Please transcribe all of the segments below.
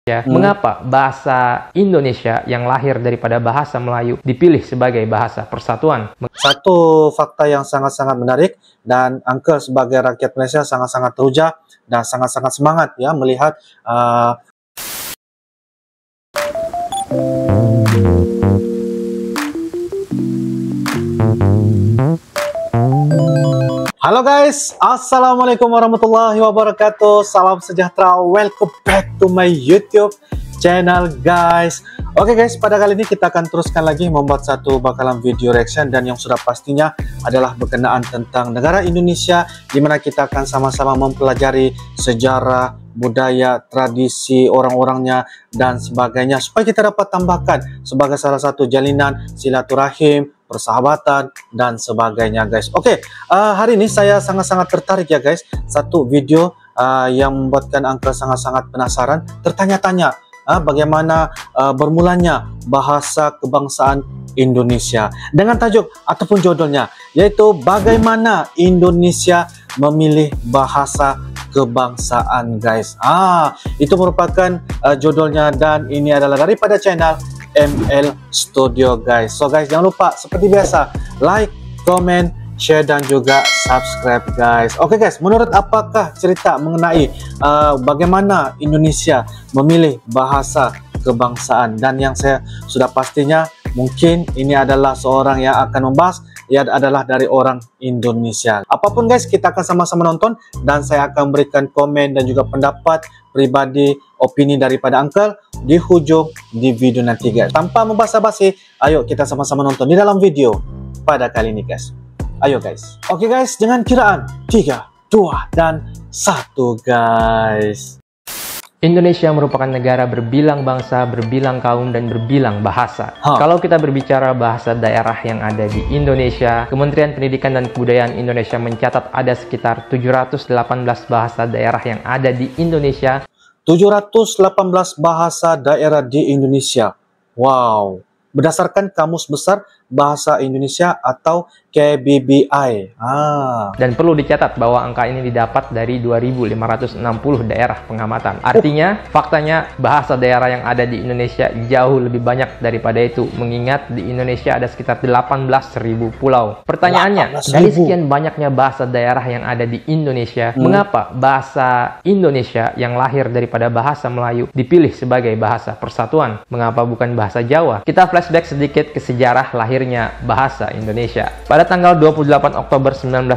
Ya, mengapa bahasa Indonesia yang lahir daripada bahasa Melayu dipilih sebagai bahasa persatuan? Satu fakta yang sangat-sangat menarik, dan Uncle sebagai rakyat Malaysia sangat-sangat teruja dan sangat-sangat semangat ya melihat Halo guys, Assalamualaikum warahmatullahi wabarakatuh. Salam sejahtera, welcome back to my YouTube channel guys. Oke guys, pada kali ini kita akan teruskan lagi membuat satu bakalan video reaction, dan yang sudah pastinya adalah berkenaan tentang negara Indonesia, di mana kita akan sama-sama mempelajari sejarah, budaya, tradisi orang-orangnya dan sebagainya, supaya kita dapat tambahkan sebagai salah satu jalinan silaturahim, persahabatan dan sebagainya guys. Oke, hari ini saya sangat-sangat tertarik ya guys, satu video yang membuatkan Uncle sangat-sangat penasaran, tertanya-tanya bagaimana bermulanya bahasa kebangsaan Indonesia, dengan tajuk ataupun judulnya yaitu bagaimana Indonesia memilih bahasa kebangsaan guys. Itu merupakan judulnya, dan ini adalah daripada channel ML Studio guys. So guys, jangan lupa seperti biasa like, comment, share dan juga subscribe guys. Oke guys, menurut apakah cerita mengenai bagaimana Indonesia memilih bahasa kebangsaan? Dan yang saya sudah pastinya mungkin ini adalah seorang yang akan membahas, ia adalah dari orang Indonesia. Apapun guys, kita akan sama-sama nonton, dan saya akan berikan komen dan juga pendapat pribadi, opini daripada Uncle di hujung di video nanti guys. Tanpa membasa-basi, ayo kita sama-sama nonton di dalam video pada kali ini guys. Ayo guys. Oke guys, dengan kiraan 3, 2, dan 1 guys. Indonesia merupakan negara berbilang bangsa, berbilang kaum, dan berbilang bahasa. Kalau kita berbicara bahasa daerah yang ada di Indonesia, Kementerian Pendidikan dan Kebudayaan Indonesia mencatat ada sekitar 718 bahasa daerah yang ada di Indonesia. 718 bahasa daerah di Indonesia. Wow. Berdasarkan Kamus Besar Bahasa Indonesia atau KBBI. Dan perlu dicatat bahwa angka ini didapat dari 2.560 daerah pengamatan. Artinya, faktanya bahasa daerah yang ada di Indonesia jauh lebih banyak daripada itu, mengingat di Indonesia ada sekitar 18.000 pulau. Pertanyaannya, dari sekian banyaknya bahasa daerah yang ada di Indonesia, mengapa bahasa Indonesia yang lahir daripada bahasa Melayu dipilih sebagai bahasa persatuan? Mengapa bukan bahasa Jawa? Kita flashback sedikit ke sejarah lahirnya bahasa Indonesia. Pada tanggal 28 Oktober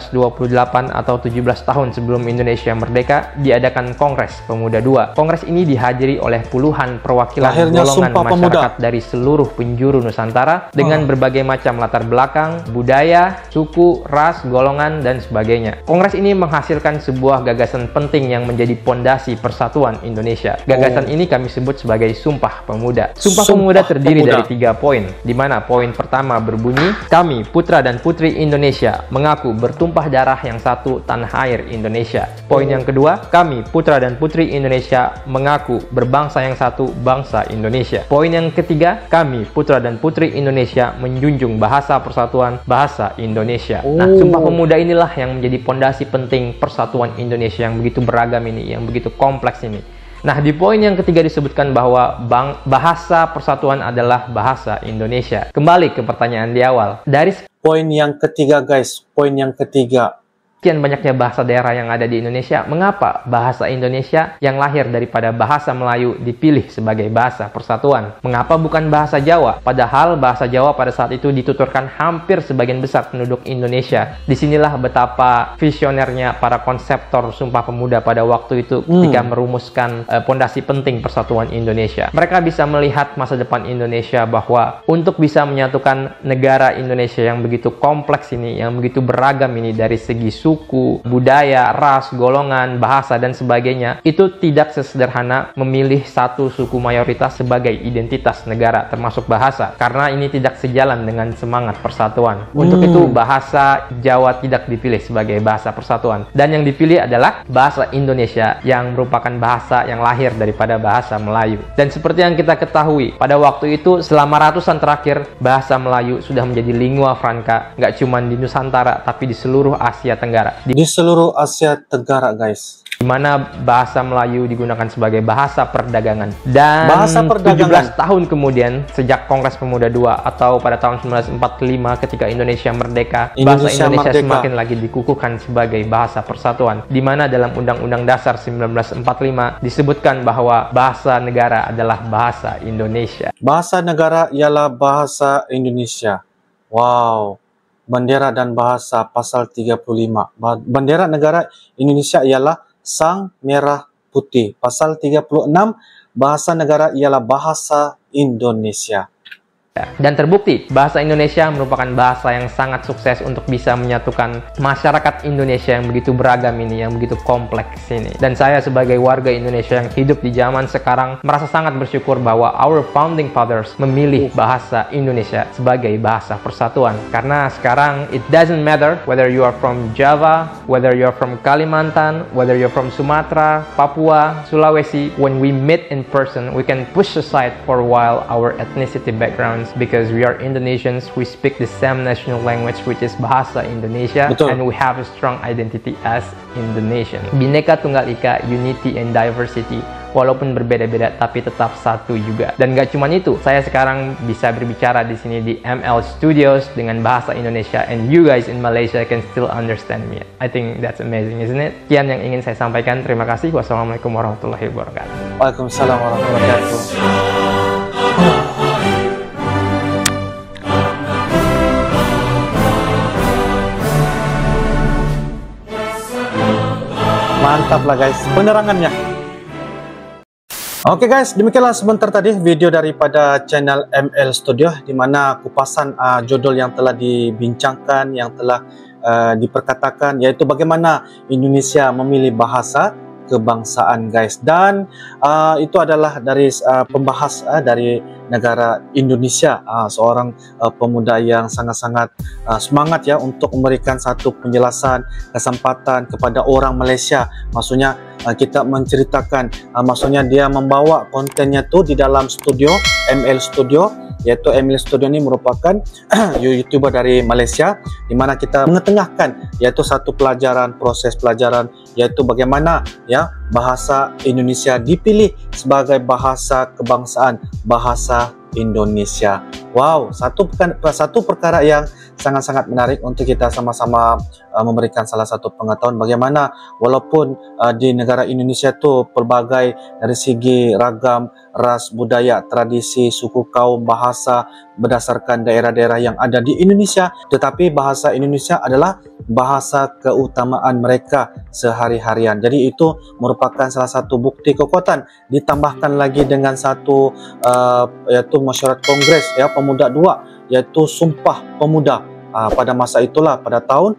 1928 atau 17 tahun sebelum Indonesia merdeka, diadakan Kongres Pemuda II. Kongres ini dihadiri oleh puluhan perwakilan golongan masyarakat dari seluruh penjuru Nusantara dengan berbagai macam latar belakang, budaya, suku, ras, golongan, dan sebagainya. Kongres ini menghasilkan sebuah gagasan penting yang menjadi pondasi persatuan Indonesia. Gagasan ini kami sebut sebagai Sumpah Pemuda. Sumpah Pemuda terdiri dari 3 poin, di mana poin pertama berbunyi, kami putra dan putri Indonesia mengaku bertumpah darah yang satu tanah air Indonesia. Poin yang kedua, kami putra dan putri Indonesia mengaku berbangsa yang satu bangsa Indonesia. Poin yang ketiga, kami putra dan putri Indonesia menjunjung bahasa persatuan bahasa Indonesia. Nah, Sumpah Pemuda inilah yang menjadi pondasi penting persatuan Indonesia yang begitu beragam ini, yang begitu kompleks ini. Nah, di poin yang ketiga disebutkan bahwa bahasa persatuan adalah bahasa Indonesia. Kembali ke pertanyaan di awal. Dari poin yang ketiga guys, poin yang ketiga. sekian banyaknya bahasa daerah yang ada di Indonesia, mengapa bahasa Indonesia yang lahir daripada bahasa Melayu dipilih sebagai bahasa persatuan? Mengapa bukan bahasa Jawa? Padahal bahasa Jawa pada saat itu dituturkan hampir sebagian besar penduduk Indonesia. Disinilah betapa visionernya para konseptor Sumpah Pemuda pada waktu itu ketika merumuskan pondasi penting persatuan Indonesia. Mereka bisa melihat masa depan Indonesia bahwa untuk bisa menyatukan negara Indonesia yang begitu kompleks ini, yang begitu beragam ini dari segi suku, budaya, ras, golongan, bahasa, dan sebagainya, itu tidak sesederhana memilih satu suku mayoritas sebagai identitas negara, termasuk bahasa, karena ini tidak sejalan dengan semangat persatuan. Untuk itu, bahasa Jawa tidak dipilih sebagai bahasa persatuan, dan yang dipilih adalah bahasa Indonesia yang merupakan bahasa yang lahir daripada bahasa Melayu. Dan seperti yang kita ketahui, pada waktu itu selama ratusan terakhir, bahasa Melayu sudah menjadi lingua franca, nggak cuma di Nusantara, tapi di seluruh Asia Tenggara. Di seluruh Asia Tenggara guys. di mana bahasa Melayu digunakan sebagai bahasa perdagangan. Dan bahasa perdagangan. 17 tahun kemudian, sejak Kongres Pemuda II atau pada tahun 1945 ketika Indonesia merdeka, bahasa Indonesia semakin lagi dikukuhkan sebagai bahasa persatuan, di mana dalam Undang-Undang Dasar 1945 disebutkan bahwa bahasa negara adalah bahasa Indonesia. Bahasa negara ialah bahasa Indonesia. Wow. Bendera dan bahasa pasal 35. Bendera negara Indonesia ialah sang merah putih. Pasal 36, bahasa negara ialah bahasa Indonesia. Dan terbukti, bahasa Indonesia merupakan bahasa yang sangat sukses untuk bisa menyatukan masyarakat Indonesia yang begitu beragam ini, yang begitu kompleks ini. Dan saya sebagai warga Indonesia yang hidup di zaman sekarang merasa sangat bersyukur bahwa our founding fathers memilih bahasa Indonesia sebagai bahasa persatuan. Karena sekarang it doesn't matter whether you are from Java, whether you are from Kalimantan, whether you are from Sumatera, Papua, Sulawesi, when we meet in person, we can push aside for a while our ethnicity backgrounds, because we are Indonesians, we speak the same national language, which is Bahasa Indonesia. Betul. And we have a strong identity as Indonesian. Bhinneka Tunggal Ika, unity and diversity. Walaupun berbeda-beda, tapi tetap satu juga. Dan gak cuma itu, saya sekarang bisa berbicara di sini di ML Studios dengan bahasa Indonesia, and you guys in Malaysia can still understand me. I think that's amazing, isn't it? Sekian yang ingin saya sampaikan. Terima kasih. Wassalamualaikum warahmatullahi wabarakatuh. Waalaikumsalam warahmatullahi wabarakatuh. Mantap lah guys penerangannya. Oke guys, demikianlah sebentar tadi video daripada channel ML Studio, di mana kupasan judul yang telah dibincangkan, yang telah diperkatakan, yaitu bagaimana Indonesia memilih bahasa kebangsaan guys. Dan itu adalah dari pembahas dari negara Indonesia, seorang pemuda yang sangat-sangat semangat ya untuk memberikan satu penjelasan, kesempatan kepada orang Malaysia. Maksudnya kita menceritakan, maksudnya dia membawa kontennya tuh di dalam studio ML Studio, yaitu ML Studio ini merupakan YouTuber dari Malaysia, di mana kita mengetengahkan yaitu satu pelajaran, proses pelajaran, yaitu bagaimana ya bahasa Indonesia dipilih sebagai bahasa kebangsaan, bahasa Indonesia. Wow, satu perkara yang sangat-sangat menarik untuk kita sama-sama memberikan salah satu pengetahuan bagaimana walaupun di negara Indonesia itu pelbagai dari segi ragam ras, budaya, tradisi, suku, kaum, bahasa berdasarkan daerah-daerah yang ada di Indonesia, tetapi bahasa Indonesia adalah bahasa keutamaan mereka sehari-harian. Jadi itu merupakan salah satu bukti kekuatan, ditambahkan lagi dengan satu yaitu Masyarakat Kongres ya Pemuda II, yaitu Sumpah Pemuda pada masa itulah, pada tahun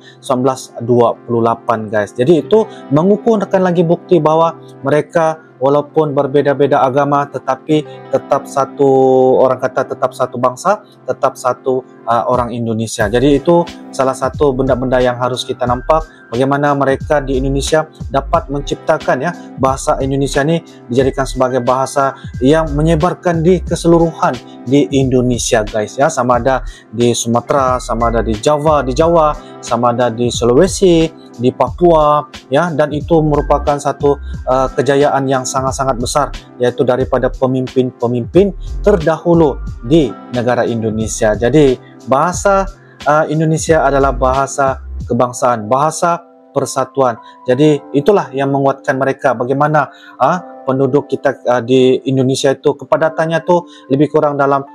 1928 guys. Jadi itu mengukuhkan lagi bukti bahwa mereka walaupun berbeda-beda agama tetapi tetap satu, orang kata tetap satu bangsa, tetap satu orang Indonesia. Jadi itu salah satu benda-benda yang harus kita nampak, bagaimana mereka di Indonesia dapat menciptakan ya bahasa Indonesia ini dijadikan sebagai bahasa yang menyebarkan di keseluruhan di Indonesia guys ya, sama ada di Sumatera, sama ada di Jawa, sama ada di Sulawesi, di Papua ya, dan itu merupakan satu kejayaan yang sangat-sangat besar, yaitu daripada pemimpin-pemimpin terdahulu di negara Indonesia. Jadi bahasa Indonesia adalah bahasa kebangsaan, bahasa persatuan. Jadi itulah yang menguatkan mereka, bagaimana penduduk kita di Indonesia itu kepadatannya tuh lebih kurang dalam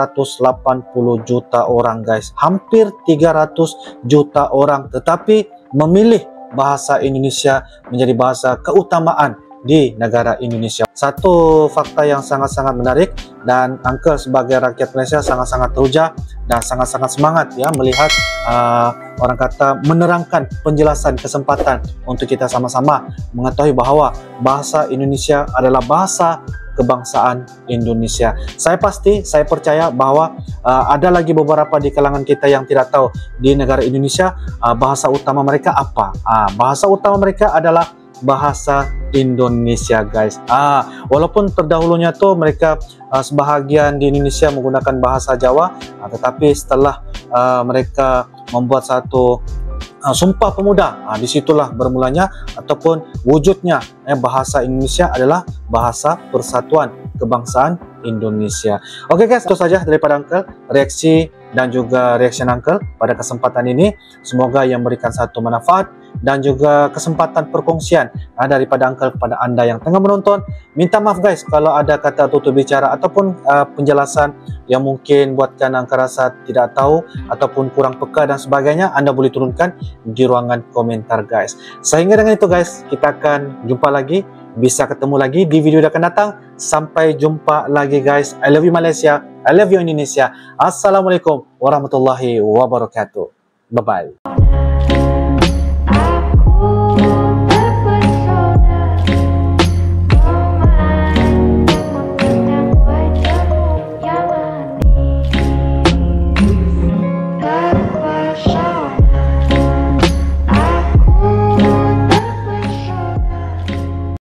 280 juta orang guys, hampir 300 juta orang, tetapi memilih bahasa Indonesia menjadi bahasa keutamaan di negara Indonesia. Satu fakta yang sangat-sangat menarik, dan Uncle sebagai rakyat Malaysia sangat-sangat teruja dan sangat-sangat semangat ya melihat orang kata menerangkan penjelasan, kesempatan untuk kita sama-sama mengetahui bahwa bahasa Indonesia adalah bahasa kebangsaan Indonesia. Saya percaya bahwa ada lagi beberapa di kalangan kita yang tidak tahu di negara Indonesia bahasa utama mereka apa. Bahasa utama mereka adalah bahasa Indonesia guys. Walaupun terdahulunya tuh mereka sebahagian di Indonesia menggunakan bahasa Jawa, tetapi setelah mereka membuat satu Sumpah Pemuda. Disitulah bermulanya ataupun wujudnya bahasa Indonesia adalah bahasa persatuan kebangsaan Indonesia. Oke guys, itu saja daripada Uncle, reaksi dan juga reaction Uncle pada kesempatan ini. Semoga yang memberikan satu manfaat dan juga kesempatan perkongsian daripada Uncle kepada anda yang tengah menonton. Minta maaf guys kalau ada kata tutur bicara ataupun penjelasan yang mungkin buatkan Uncle rasa tidak tahu ataupun kurang peka dan sebagainya. Anda boleh turunkan di ruangan komentar guys. Sehingga dengan itu guys, kita akan jumpa lagi, bisa ketemu lagi di video yang akan datang. Sampai jumpa lagi guys. I love you Malaysia, I love you Indonesia. Assalamualaikum warahmatullahi wabarakatuh. Bye bye.